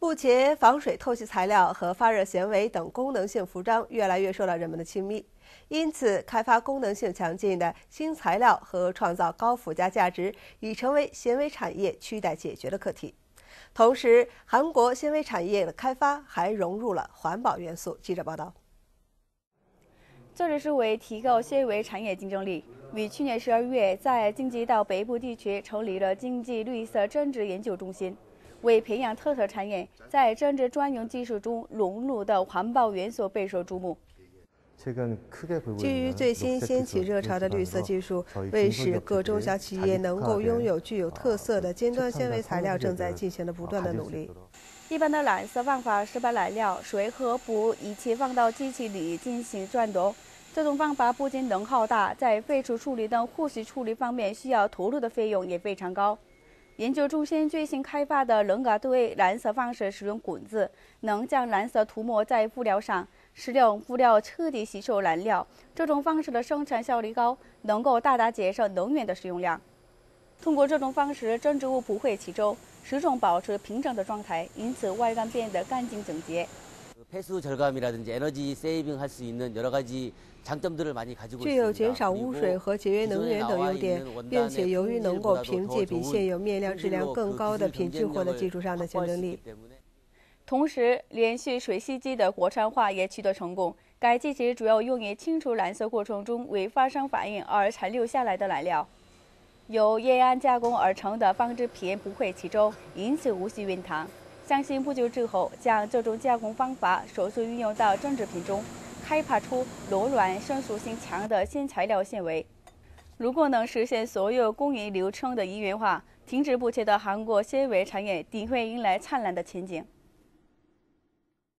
目前，防水透气材料和发热纤维等功能性服装越来越受到人们的青睐，因此，开发功能性强劲的新材料和创造高附加价值已成为纤维产业亟待解决的课题。同时，韩国纤维产业的开发还融入了环保元素。记者报道。 这里是为提高纤维产业竞争力，于去年12月在京畿道北部地区成立了经济绿色针织研究中心。 为培养特色产业在针织专用技术中融入的环保元素备受注目。 基于最新掀起热潮的绿色技术，为使各中小企业能够拥有具有特色的尖端纤维材料，正在进行了不断的努力。 一般的染色方法是把染料、水和布一起放到机器里进行转动。这种方法不仅能耗大，在废除处理等后续处理方面需要投入的费用也非常高。 研究中心最新开发的冷嘎对染色方式使用滚子，能将染色涂抹在布料上，使用布料彻底吸收染料。这种方式的生产效率高，能够大大节省能源的使用量。通过这种方式，针织物不会起皱，始终保持平整的状态，因此外观变得干净整洁。 폐수절감이라든지 에너지 세이빙할 수 있는 여러 가지 장점들을 많이 가지고 具有减少污水和节约能源等优点，并且由于能够凭借比现有面料质量更高的品质货的基础上的竞争力。 同时，连续水洗机的国产化也取得成功。该机器主要用于清除染色过程中未发生反应而残留下来的染料。由液氨加工而成的纺织品不会起皱，因此无需熨烫。 相信不久之后，将这种加工方法手术运用到针织品中，开发出柔软、伸缩性强的新材料纤维。如果能实现所有工艺流程的一元化，停滞不前的韩国纤维产业定会迎来灿烂的前景。